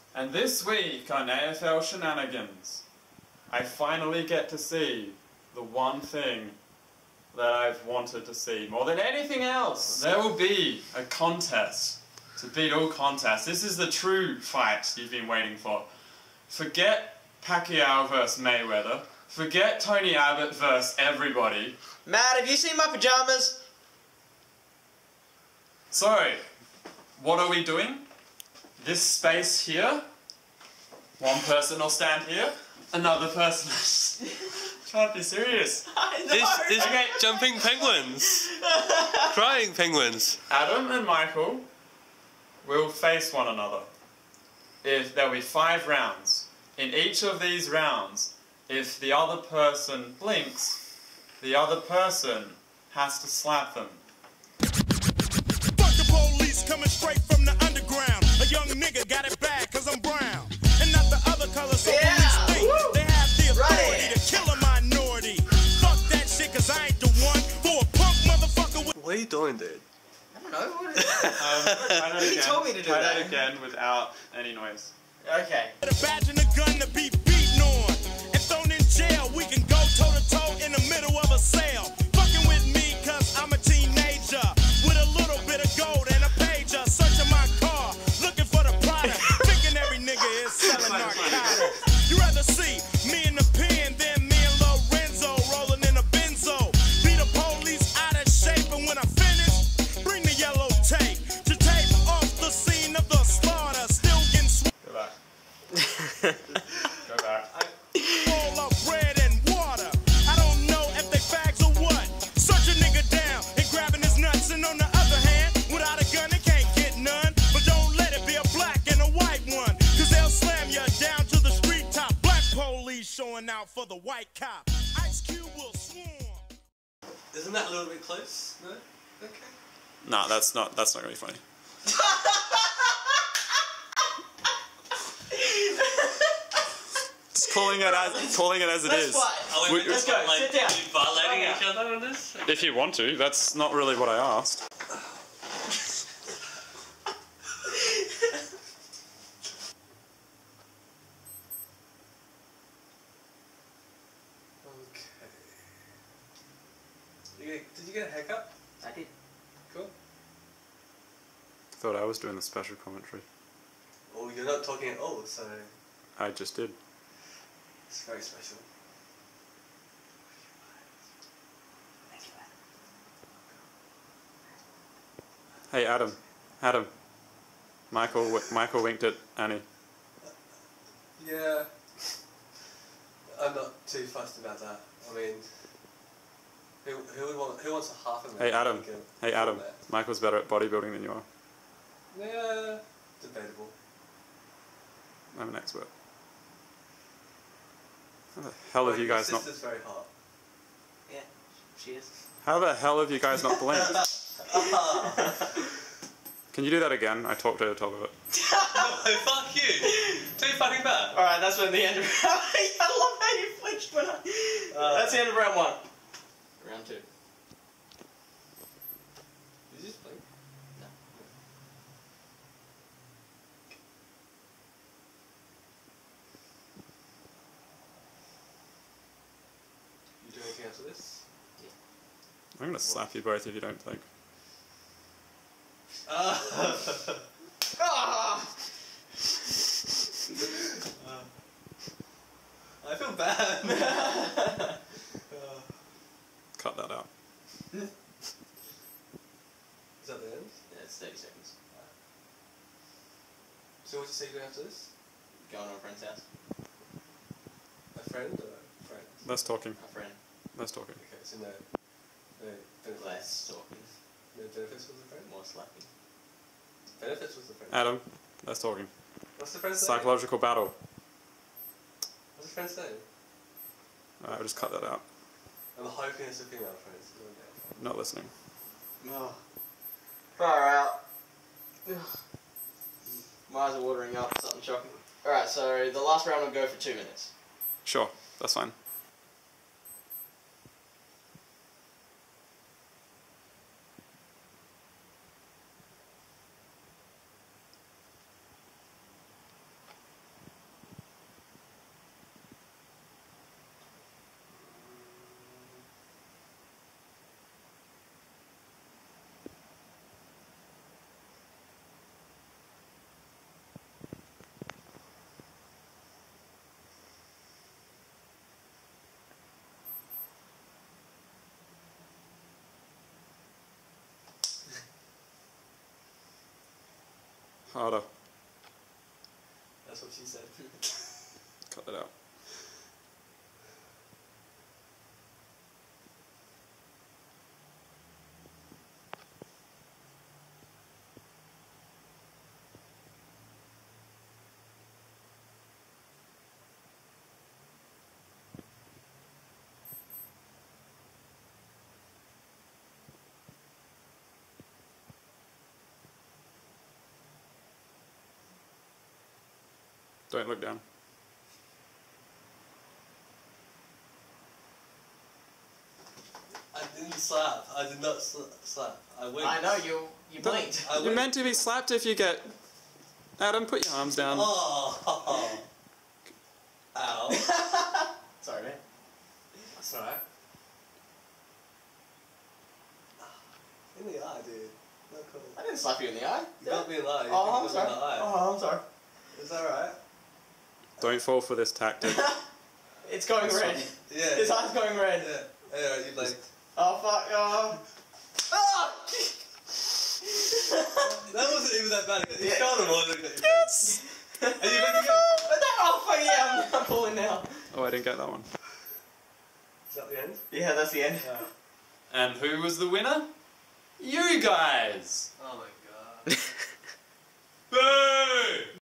And this week on AFL Shenanigans, I finally get to see the one thing that I've wanted to see more than anything else. There will be a contest to beat all contests. This is the true fight you've been waiting for. Forget Pacquiao versus Mayweather. Forget Tony Abbott versus everybody. Matt, have you seen my pajamas? So, what are we doing? This space here, one person will stand here, another person can't be serious. I know. There's jumping penguins. Crying penguins. Adam and Michael will face one another. There'll be 5 rounds. In each of these rounds, if the other person blinks, the other person has to slap them. Fuck the police coming straight from the underground. A young nigga got it bad cause I'm brown. And not the other colors so police think they have the authority to kill a minority. Fuck that shit cause I ain't the one for a punk motherfucker with... What are you doing, dude? I don't know. What is it? He told me to do try that. that again without any noise. Okay. A badge and a gun to be beaten on. And thrown in jail. We can go toe to toe in the middle of a sale. Fucking with me cause I'm a teenager. With a little bit of gold and a pager. Searching my car. Looking for the product. Thinking every nigga is selling narcotics. You rather see me in the pen than me and Lorenzo rolling in a benzo. Be the police out of shape, and when I finish, bring the yellow tape to tape off the scene of the slaughter. Still getting Go back. Go back. full of bread and water. I don't know if they fags or what. Search a nigga down and grabbing his nuts, and on the other hand, without a gun they can't get none. But don't let it be a black and a white one, cause they'll slam you down to the street top. Black police showing out for the white cop. Ice Cube will swarm. Isn't that a little bit close? No? Okay. No, that's not gonna be funny. Just calling it as it is. Are we Let's go, sit down. violating each other on this? If you want to, that's not really what I asked. Okay. Did you get a haircut? I did. Cool. Thought I was doing the special commentary. Oh, you're not talking at all, so I just did. it's very special. Hey, Adam. Michael winked at Annie. Yeah. I'm not too fussed about that. I mean, who wants a half a minute? Hey, Adam. Hey, Adam. Michael's better at bodybuilding than you are. Yeah, debatable. I'm an expert. How the hell have you guys not... Your sister's very hot. Yeah, she is. How the hell have you guys not blinked? Can you do that again? I talked over top of it. No, fuck you! Too fucking bad. Alright, that's when the end of round. I love how you flinched when that's the end of round 1. Round 2. Did you just blink? No. You do anything after this? I'm gonna slap you both if you don't think. I feel bad. Cut that out. Is that the end? Yeah, it's 30 seconds. So what you say you're doing after this? Going to a friend's house. A friend or a friend? Less talking. A friend. Less talking. Okay, so no benefits. Less talking. No benefits with the friend? More slapping. Benefits with the friend. Adam, less talking. What's the friend's name? Psychological battle. What's the friend's name? I'll just cut that out. I'm hoping it's a female friend. Not listening. No. Far out. My eyes are watering up. Something shocking. Alright, so the last round will go for 2 minutes. Sure, that's fine. Harder. That's what she said. Cut that out. Don't look down. I didn't slap. I did not slap. I winked. I know, you blinked. You're meant to be slapped if you get... Adam, put your arms down. Oh. Ow. Sorry, mate. That's alright. In the eye, dude. Not cool. I didn't slap you in the eye. You got me in the eye. Oh, I'm You got sorry. me in the eye. Oh, I'm sorry. Is that right? Don't fall for this tactic. It's going red. Yeah. His eye's going red. Yeah. Alright, you blinked. Oh, fuck. Oh. Ah! That wasn't even that bad. You Yeah. showed him all the Yes! Are you ready to go? Oh, fuck yeah, I'm pulling now. Oh, I didn't get that one. Is that the end? Yeah, that's the end. Yeah. And who was the winner? You guys! Oh my god. Boo!